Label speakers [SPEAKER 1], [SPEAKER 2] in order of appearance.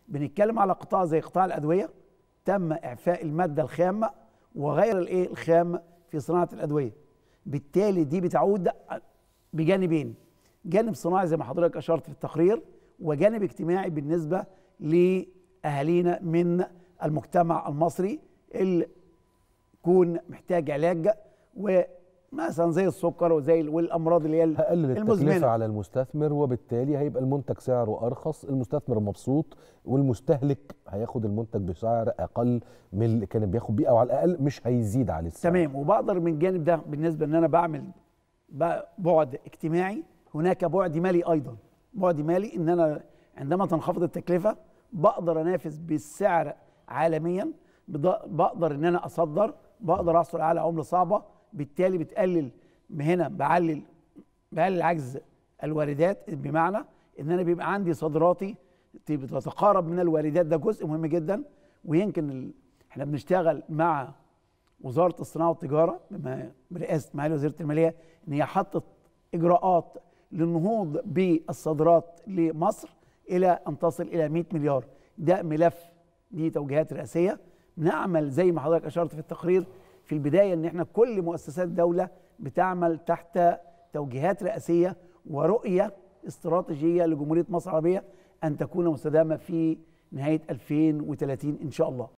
[SPEAKER 1] بنتكلم على قطاع زي قطاع الادويه، تم اعفاء الماده الخام وغير الخام في صناعه الادويه. بالتالي دي بتعود بجانبين، جانب صناعي زي ما حضرتك اشرت في التقرير، وجانب اجتماعي بالنسبه لاهالينا من المجتمع المصري اللي يكون محتاج علاج، ومثلا زي السكر وزي والامراض اللي هي
[SPEAKER 2] هقلل
[SPEAKER 1] المزمنه
[SPEAKER 2] التكلفه على المستثمر، وبالتالي هيبقى المنتج سعره ارخص، المستثمر مبسوط، والمستهلك هياخد المنتج بسعر اقل من اللي كان بياخد بيه، او على الاقل مش هيزيد عليه السعر.
[SPEAKER 1] تمام. وبقدر من الجانب ده بالنسبه ان انا بعمل بعد اجتماعي، هناك بعد مالي ايضا. بعد مالي ان انا عندما تنخفض التكلفه بقدر انافس بالسعر عالميا، بقدر ان انا اصدر، بقدر احصل على عمله صعبه، بالتالي بتقلل هنا، بقلل عجز الواردات، بمعنى ان انا بيبقى عندي صادراتي بتتقارب من الواردات. ده جزء مهم جدا. ويمكن احنا بنشتغل مع وزاره الصناعه والتجاره برئاسه معالي وزيره الماليه، ان هي حطت اجراءات للنهوض بالصادرات لمصر الى ان تصل الى 100 مليار. ده ملف، دي توجيهات رئاسيه. نعمل زي ما حضرتك اشرت في التقرير في البدايه ان احنا كل مؤسسات الدوله بتعمل تحت توجيهات رئاسيه ورؤيه استراتيجيه لجمهوريه مصر العربيه ان تكون مستدامه في نهايه 2030 ان شاء الله.